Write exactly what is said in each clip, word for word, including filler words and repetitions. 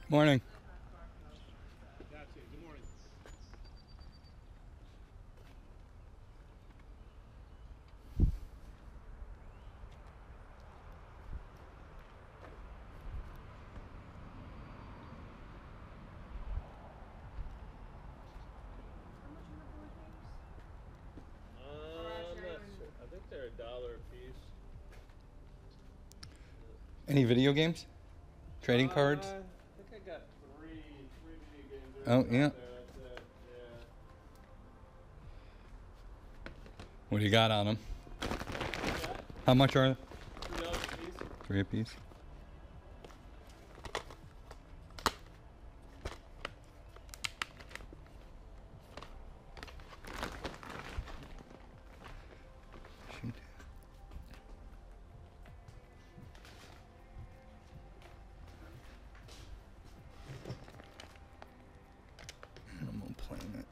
Morning. That's it. Good morning. Uh, I'm not sure. I think they're a dollar a piece. Any video games? Trading uh, cards? I think I got three, three video games. There's Oh, one yeah. out there. That's it. Yeah. What do you got on them? Got How much are they? two dollars a piece. Three apiece. Shoot. Animal Planet.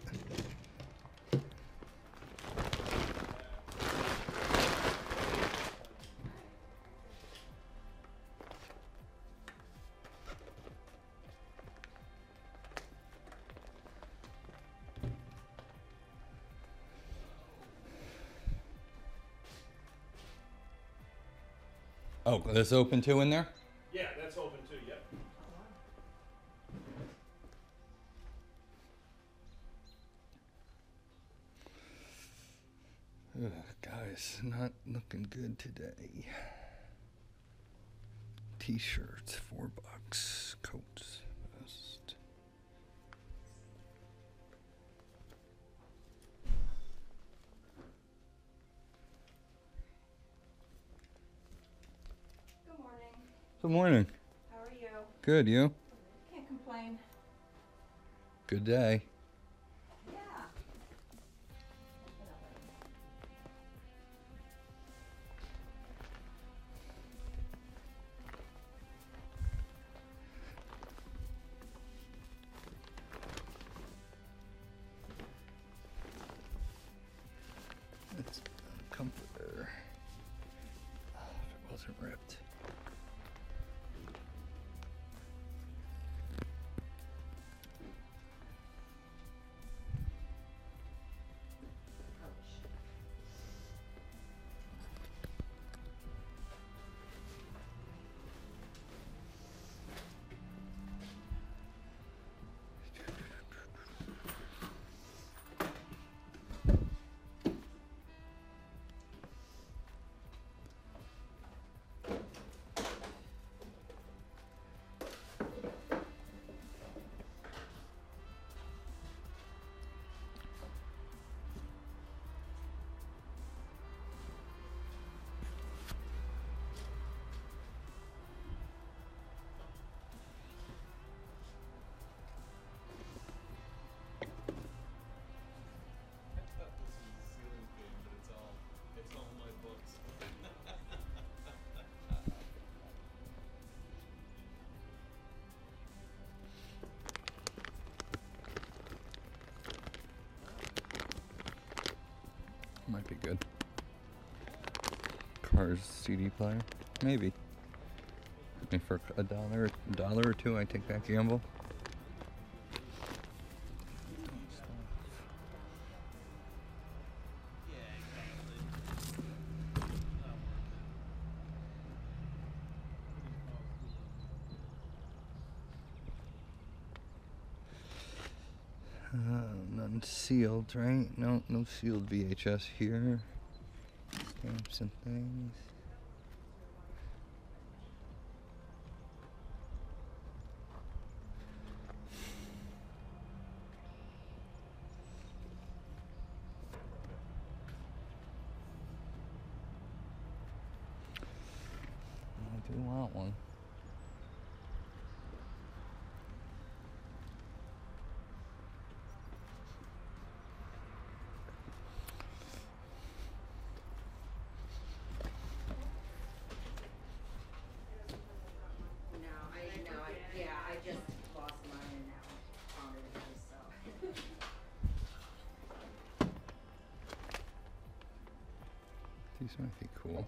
Oh, this open too in there? Yeah, that's open too. Yep. Ugh, guys, not looking good today. T-shirts, four bucks. Coats, vest. Good morning. Good morning. How are you? Good, you? Can't complain. Good day. Yeah. It's a comforter. Oh, if it wasn't ripped. I thought this was a ceiling fan, but it's all it's all my books. Might be good. Cars C D player? Maybe. I mean, for a dollar, a dollar or two, I take that gamble. Uh, none sealed, right? No, no sealed V H S here. Stamps and things. I do want one. No, I know. I, yeah, I just lost mine and now found it again. So. These might be cool.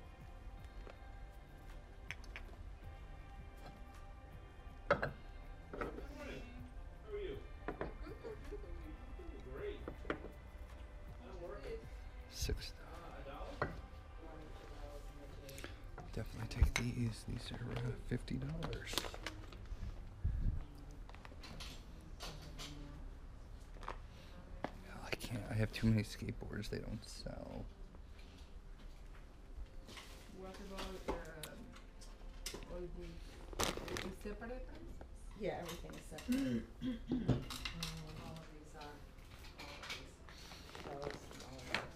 six. Definitely take these. These are uh, fifty dollars. I can't. I have too many skateboards. They don't sell. What about uh, all the, the separate prices? Yeah, everything is separate. Um, all of these are, all of these, those, and all of those.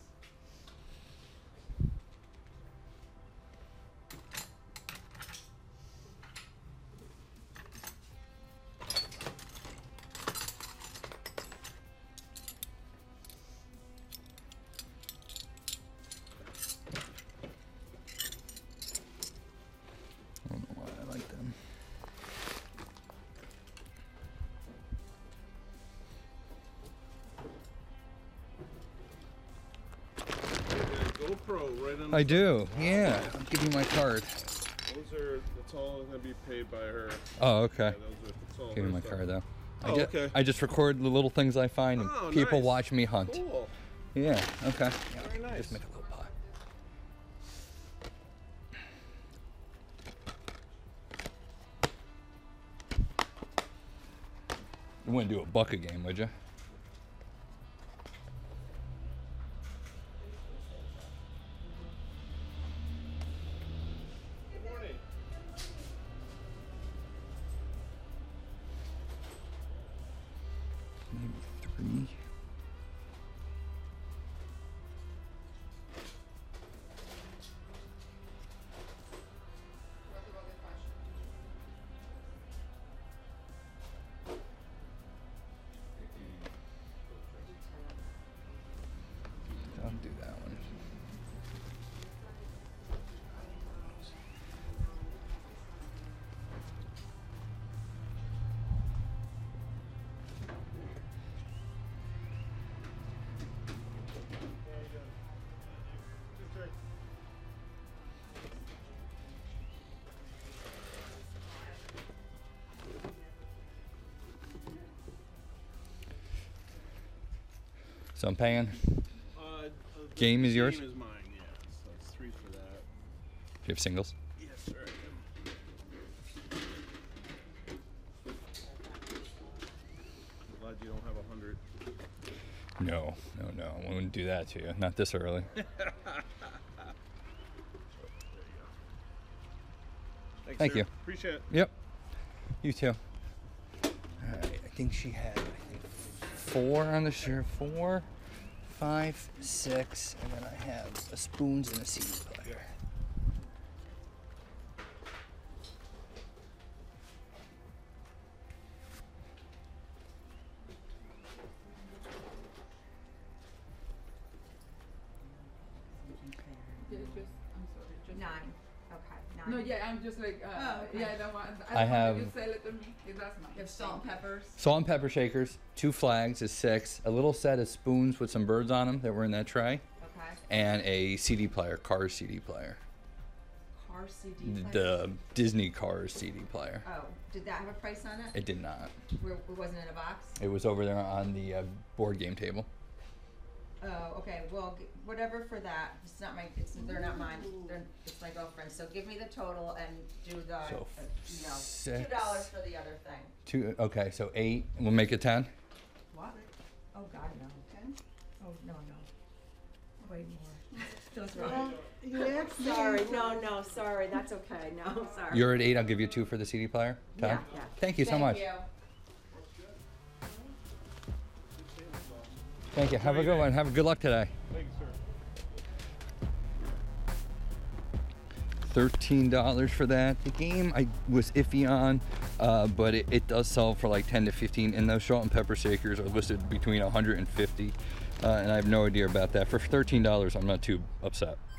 I don't know why I like them. GoPro right on the I do. Yeah. I'll give you my card. Those are, that's all gonna be paid by her. Oh, okay. Yeah, those are, that's all Give me her my stuff. card though. I Oh, ju- okay. I just record the little things I find and Oh, people nice. watch me hunt. Cool. Yeah. Okay. Very nice. Just make a little pie. You wouldn't do a buck a game, would you? Good morning. Maybe three. I'll do that one. So I'm paying. Uh, uh, the Game is yours? Game is mine, yeah. So it's three for that. Do you have singles? Yes, sir. I'm glad you don't have a hundred. No, no, no. I wouldn't do that to you. Not this early. Thanks, Thank sir. you. Appreciate it. Yep. You too. All right. I think she had I think four on the shirt. Four, five, six, and then I have a spoons and a C D player. Yeah, just, I'm sorry. Just Nine, okay, nine. No, yeah, I'm just like, uh, Oh, okay. yeah, I don't want, I I don't have- want you sell it to me. If that's mine. You have salt and peppers? Salt and pepper shakers, two flags is six, a little set of spoons with some birds on them that were in that tray, Okay. and a C D player, Cars C D player. Car C D player? The Disney Cars C D player. Oh, did that have a price on it? It did not. Where, it wasn't in a box? It was over there on the uh, board game table. Oh, okay, well, g- whatever for that, it's not my, it's, they're not mine, they're, it's my girlfriend's, so give me the total and do the, uh, So you know, six. two dollars for the other thing. Two. Okay, so eight. We'll make it ten. What? Oh, God, no. Ten? Oh, no, no. Way more. That's right. You asked me. Sorry, no, no, sorry, that's okay, no, sorry. You're at eight. I'll give you two for the C D player. Ten. Yeah, yeah. Thank you so much. Thank you. Thank you. Have a good one. Have a good luck today. Thank you, sir. thirteen dollars for that. The game I was iffy on, uh, but it, it does sell for like ten to fifteen, and those salt and pepper shakers are listed between one hundred and fifty, uh, and I have no idea about that. For thirteen dollars, I'm not too upset.